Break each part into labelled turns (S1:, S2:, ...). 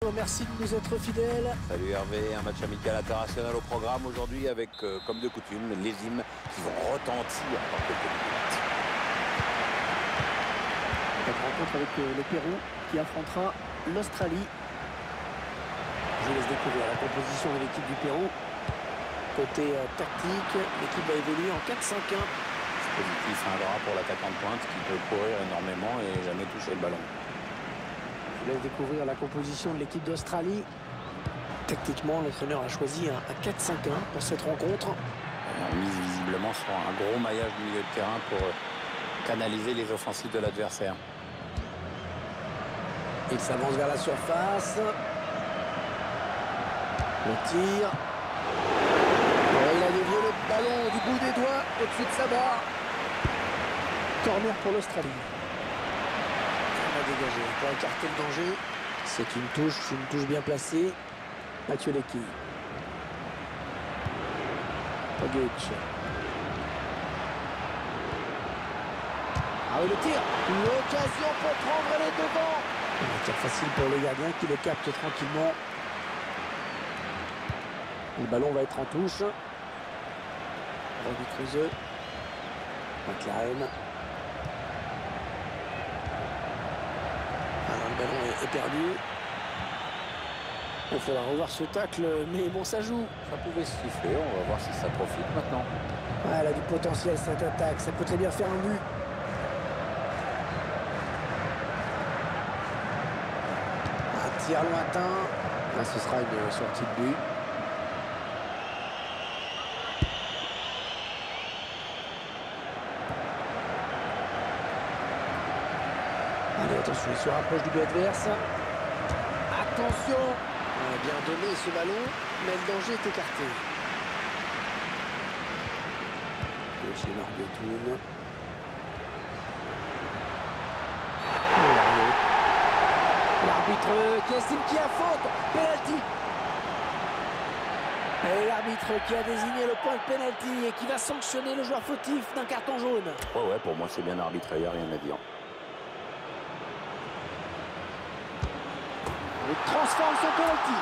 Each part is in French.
S1: Merci de nous être fidèles.
S2: Salut Hervé, un match amical international au programme aujourd'hui avec, comme de coutume, les hymnes qui vont retentir dans quelques minutes.
S1: Cette rencontre avec le Pérou qui affrontera l'Australie. Je vous laisse découvrir la composition de l'équipe du Pérou. Côté tactique, l'équipe va évoluer en 4-5-1.
S2: C'est positif, un drap pour l'attaquant de pointe qui peut courir énormément et jamais toucher le ballon.
S1: Je vous laisse découvrir la composition de l'équipe d'Australie. Tactiquement, l'entraîneur a choisi un 4-5-1 pour cette rencontre.
S2: On mise visiblement sur un gros maillage du milieu de terrain pour canaliser les offensives de l'adversaire.
S1: Il s'avance vers la surface. Le tir. Il a dévié le ballon du bout des doigts au-dessus de sa barre. Corner pour l'Australie. On a dégagé pour écarter le danger. C'est une touche bien placée. Mathieu Lecky. Pogic. Ah oui, le tir. L'occasion pour prendre les devants. Un tir facile pour le gardien qui le capte tranquillement. Le ballon va être en touche. Robby Kruse. McLaren. Alors le ballon est perdu. Il faudra revoir ce tacle, mais bon, ça joue.
S2: Ça pouvait se siffler, on va voir si ça profite maintenant.
S1: Ah, elle a du potentiel cette attaque, ça peut très bien faire un but. Un tir lointain. Là, ce sera une sortie de but. Allez, attention, il se rapproche du but adverse. Attention! On a bien donné ce ballon, mais le danger est écarté. Et chez Marc Guetoun. L'arbitre qui estime qu'il y a faute. Penalty. Et l'arbitre qui a désigné le point de penalty et qui va sanctionner le joueur fautif d'un carton jaune.
S2: Ouais, pour moi c'est bien arbitré, il n'y a rien à dire.
S1: Il transforme son penalty.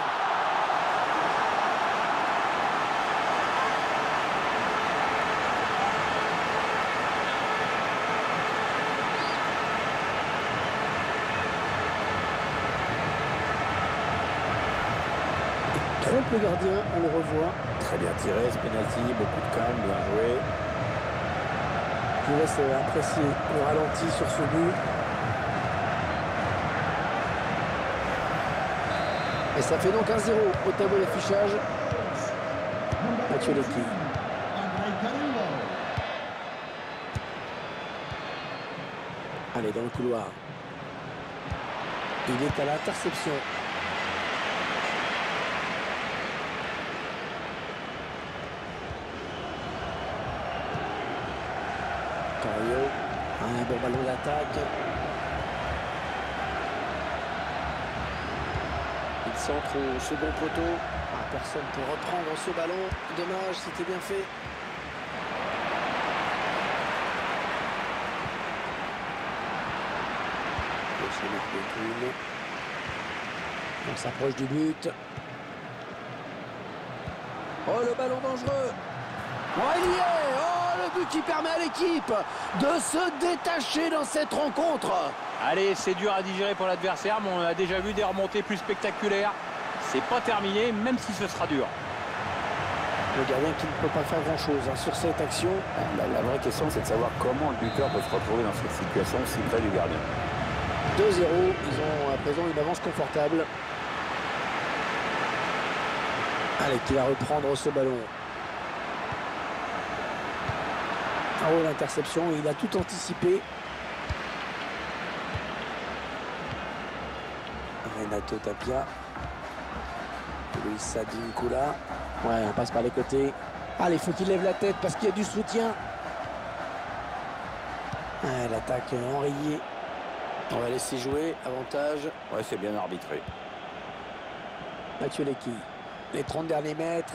S1: Il trompe le gardien, on le revoit.
S2: Très bien tiré ce penalty, beaucoup de calme, bien joué.
S1: Je vous laisse apprécier le ralenti sur ce but. Et ça fait donc 1-0 au tableau d'affichage. Mathieu Lecky. Allez, dans le couloir. Il est à l'interception. Cario. Un bon ballon d'attaque. Il centre au second poteau. Personne pour reprendre ce ballon. Dommage, c'était bien fait. On s'approche du but. Oh, le ballon dangereux. Oh, il y est. Oh, le but qui permet à l'équipe de se détacher dans cette rencontre.
S3: Allez, c'est dur à digérer pour l'adversaire, mais on a déjà vu des remontées plus spectaculaires. C'est pas terminé, même si ce sera dur.
S1: Le gardien qui ne peut pas faire grand-chose sur cette action.
S2: La vraie question, c'est de savoir comment le buteur peut se retrouver dans cette situation si près du gardien.
S1: 2-0, ils ont à présent une avance confortable. Allez, qui va reprendre ce ballon. Oh, l'interception, il a tout anticipé. Renato Tapia. Luis Advíncula. Ouais, on passe par les côtés. Allez, il faut qu'il lève la tête parce qu'il y a du soutien. Ouais, l'attaque enrayée. On va laisser jouer. Avantage.
S2: Ouais, c'est bien arbitré.
S1: Mathieu Lecky. Les 30 derniers mètres.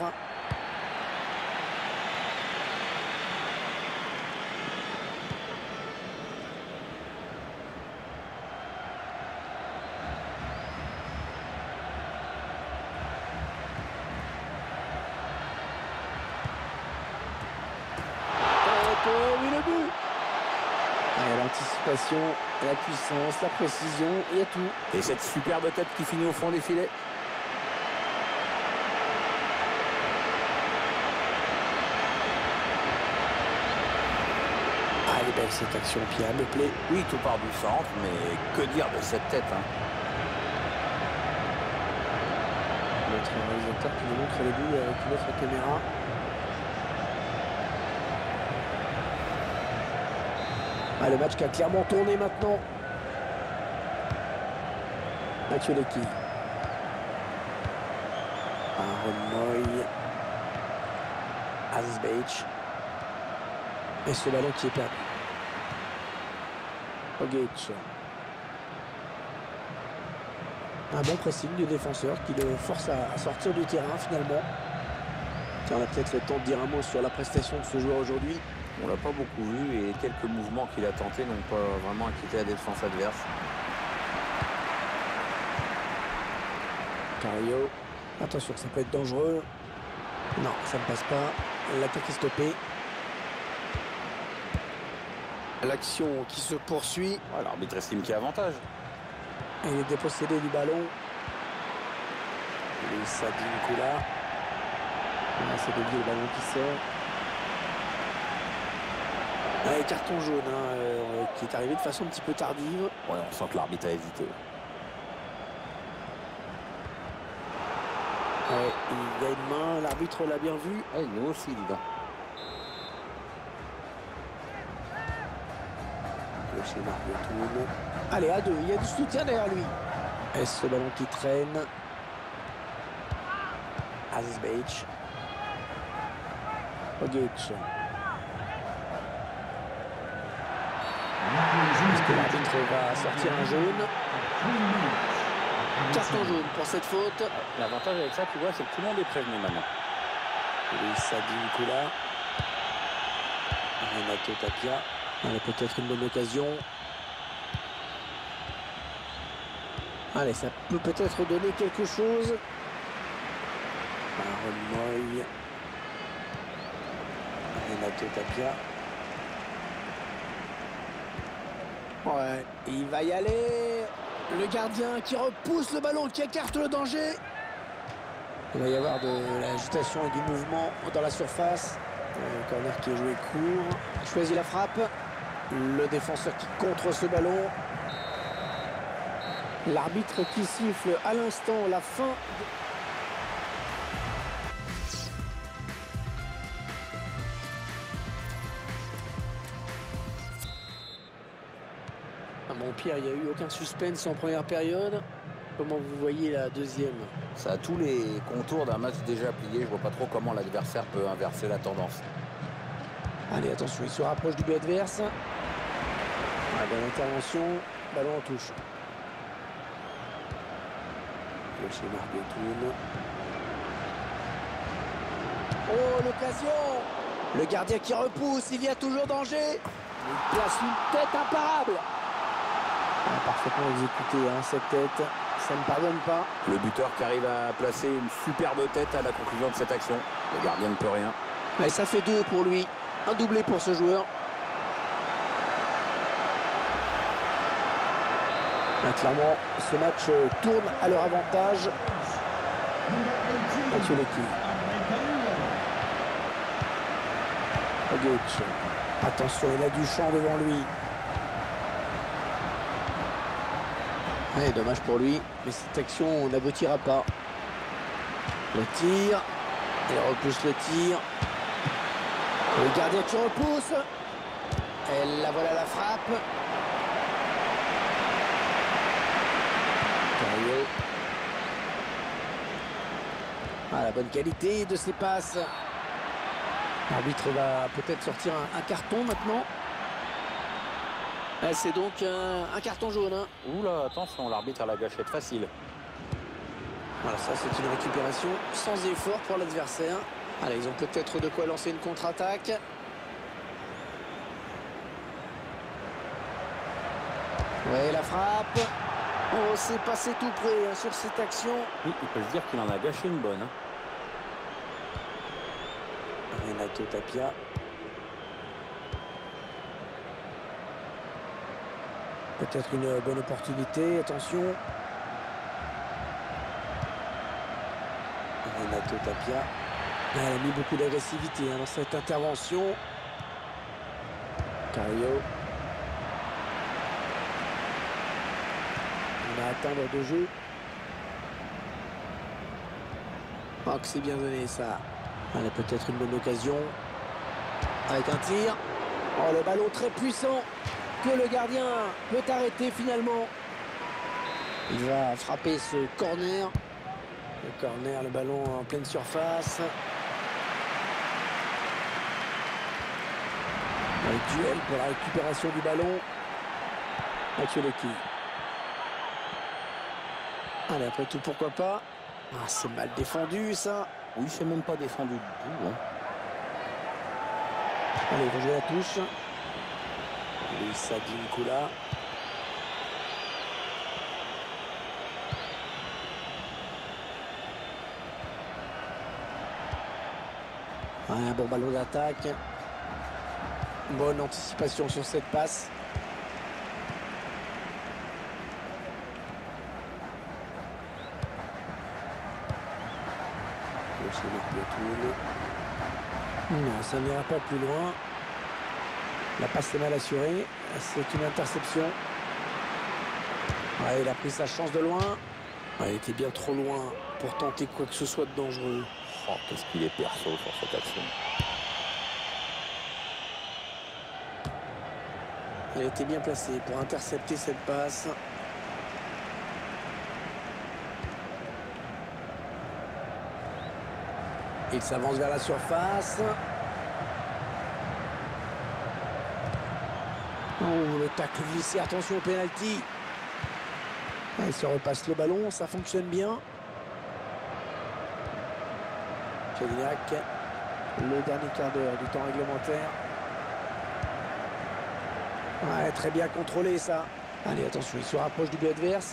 S1: l'anticipation, la puissance, la précision, il y a tout.
S2: Et cette superbe tête qui finit au fond des filets.
S1: Ah, elle est belle cette action, Pierre, me plaît.
S2: Oui, tout part du centre, mais que dire de cette tête, hein.
S1: Notre réalisateur qui nous montre les buts avec une autre caméra. Ah, le match qui a clairement tourné maintenant. Mathieu Lecky. Aaron Moy. Azbeich. Et ce ballon qui est perdu. Ogeich. Un bon pressing du défenseur qui le force à sortir du terrain finalement. Tiens, on a peut-être le temps de dire un mot sur la prestation de ce joueur aujourd'hui.
S2: On l'a pas beaucoup vu et quelques mouvements qu'il a tentés n'ont pas vraiment inquiété la défense adverse.
S1: Carrillo. Attention, ça peut être dangereux. Non, ça ne passe pas. L'attaque est stoppée. L'action qui se poursuit.
S2: Ouais, l'arbitre estime qu'il y a avantage.
S1: Il est dépossédé du ballon. Et Sadine Koula. C'est dévié le ballon qui sort. Ouais, carton jaune qui est arrivé de façon un petit peu tardive.
S2: Ouais, on sent que l'arbitre a hésité.
S1: Ouais, il y a une main, l'arbitre l'a bien vu.
S2: Ouais, nous aussi, dis donc.
S1: Chez Marc Tourne. Allez, à deux, il y a du soutien derrière lui. Est-ce ce ballon qui traîne? Azbeich. Ogeich. Est-ce que l'arbitre va sortir un jaune? Carton jaune pour cette faute.
S2: L'avantage avec ça, tu vois, c'est que tout le monde est prévenu maintenant.
S1: Sadine Koula. Renato Tapia. Allez, peut-être une bonne occasion. Allez, ça peut peut-être donner quelque chose. Aaron Moy. Renato Tapia. Ouais, il va y aller. Le gardien qui repousse le ballon, qui écarte le danger. Il va y avoir de l'agitation et du mouvement dans la surface. Le corner qui est joué court. Il choisit la frappe. Le défenseur qui contre ce ballon. L'arbitre qui siffle à l'instant la fin. Mon Pierre, il n'y a eu aucun suspense en première période. Comment vous voyez la deuxième?
S2: Ça a tous les contours d'un match déjà plié. Je vois pas trop comment l'adversaire peut inverser la tendance.
S1: Allez, attention, il se rapproche du but adverse. Ah, bonne intervention, ballon en touche. Chez Marc Tourne. Oh, l'occasion! Le gardien qui repousse, il y a toujours danger. Il place une tête imparable. Ah, parfaitement exécuté, hein, cette tête. Ça ne pardonne pas.
S2: Le buteur qui arrive à placer une superbe tête à la conclusion de cette action. Le gardien ne peut rien.
S1: Et ça fait 2 pour lui. Un doublé pour ce joueur. Ah, clairement, ce match tourne à leur avantage. Mathieu Lecky. Ogeich. Attention, il a du champ devant lui. Ouais, dommage pour lui, mais cette action n'aboutira pas. Le tir. Il repousse le tir. Le gardien qui repousse. Et la voilà la frappe. Carrillo. Ah, la bonne qualité de ses passes. L'arbitre va peut-être sortir un carton maintenant. C'est donc un carton jaune. Hein.
S2: Oula, attention, l'arbitre a la gâchette facile.
S1: Voilà, ça c'est une récupération sans effort pour l'adversaire. Allez, ils ont peut-être de quoi lancer une contre-attaque. Ouais, la frappe. Oh, c'est passé tout près hein, sur cette action.
S2: Oui, il peut se dire qu'il en a gâché une bonne. Hein.
S1: Renato Tapia. Peut-être une bonne opportunité, attention. Renato Tapia. Elle a mis beaucoup d'agressivité dans cette intervention. Carrillo. On a atteint l'heure de jeu. Oh, que c'est bien donné ça. Elle a peut-être une bonne occasion. Avec un tir. Oh, le ballon très puissant que le gardien peut arrêter finalement. Il va frapper ce corner. Le corner, le ballon en pleine surface. Un duel pour la récupération du ballon. Mathieu-Lecky. Allez, après tout, pourquoi pas. Ah, c'est mal défendu, ça.
S2: Oui, c'est même pas défendu du tout. Hein.
S1: Allez, il va jouer la touche. Luis Advíncula. Un bon ballon d'attaque. Bonne anticipation sur cette passe. Non, ça n'ira pas plus loin. La passe est mal assurée. C'est une interception. Ouais, il a pris sa chance de loin. Ouais, il était bien trop loin pour tenter quoi que ce soit de dangereux.
S2: Oh, qu'est-ce qu'il est perso sur cette action.
S1: Il a été bien placé pour intercepter cette passe. Il s'avance vers la surface. Oh, le tacle glissé, attention au pénalty. Il se repasse le ballon, ça fonctionne bien. Cadillac, le dernier quart d'heure du temps réglementaire. Ouais, très bien contrôlé ça. Allez, attention, il se rapproche du but adverse.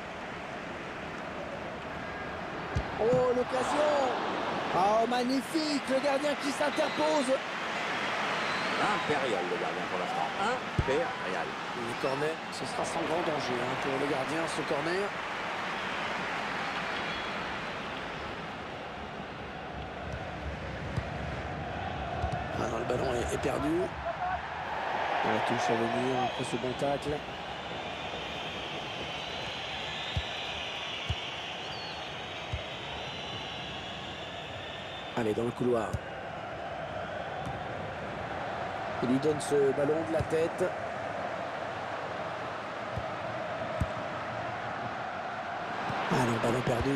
S1: Oh, l'occasion. Oh, magnifique, le gardien qui s'interpose.
S2: Impérial, le gardien pour l'instant. Impérial.
S1: Le corner, ce sera sans grand danger pour le gardien, ce corner. Ah non, le ballon est perdu. La touche à venir après ce bon tacle. Allez, dans le couloir. Il lui donne ce ballon de la tête. Allez, ballon perdu.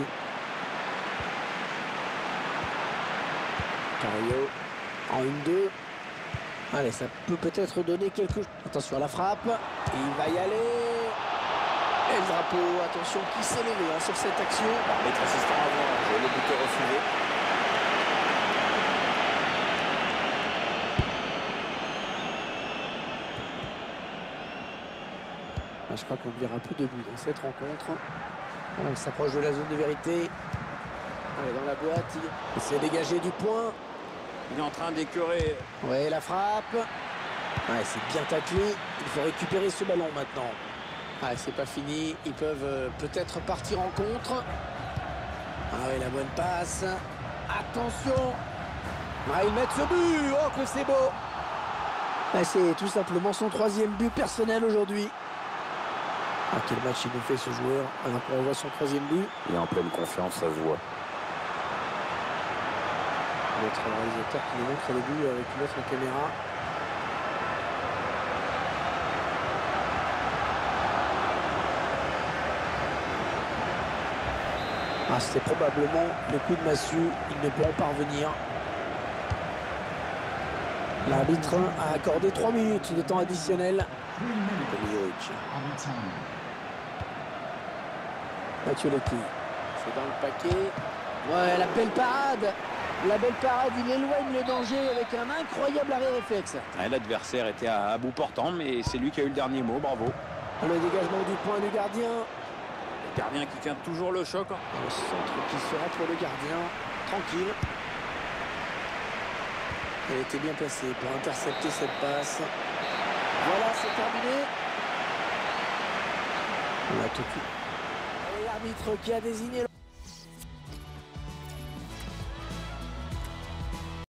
S1: Carrillo en 1-2. Allez, ça peut peut-être donner quelque chose. Attention à la frappe. Il va y aller. Et le drapeau, attention, qui s'est levé sur cette action.
S2: Arbitre assistant avant, le but est refusé.
S1: Je crois qu'on ne verra plus de but dans cette rencontre. On s'approche de la zone de vérité. Allez, dans la boîte, il s'est dégagé du point.
S3: Il est en train d'écœurer.
S1: Ouais, la frappe. Ouais, c'est bien taclé. Il faut récupérer ce ballon maintenant. Ah, c'est pas fini. Ils peuvent peut-être partir en contre. Ah oui, la bonne passe. Attention. Ah, ils mettent ce but. Oh, que c'est beau. Ah, c'est tout simplement son 3e but personnel aujourd'hui. Ah, quel match il nous fait ce joueur. Alors qu'on voit son 3e but.
S2: Il est en pleine confiance, ça se voit.
S1: Notre réalisateur qui nous montre le but avec une autre caméra. Ah, c'est probablement le coup de massue. Ils ne pourront pas revenir. L'arbitre a accordé 3 minutes de temps additionnel. Mathieu-Lecky. C'est dans le paquet. Ouais, la belle parade. La belle parade, il éloigne le danger avec un incroyable arrêt réflexe.
S3: Ouais, l'adversaire était à bout portant, mais c'est lui qui a eu le dernier mot, bravo.
S1: Le dégagement du point du gardien.
S3: Le gardien qui tient toujours le choc.
S1: Le centre qui sera pour le gardien. Tranquille. Elle était bien placée pour intercepter cette passe. Voilà, c'est terminé. Là tout de suite. Et l'arbitre qui a désigné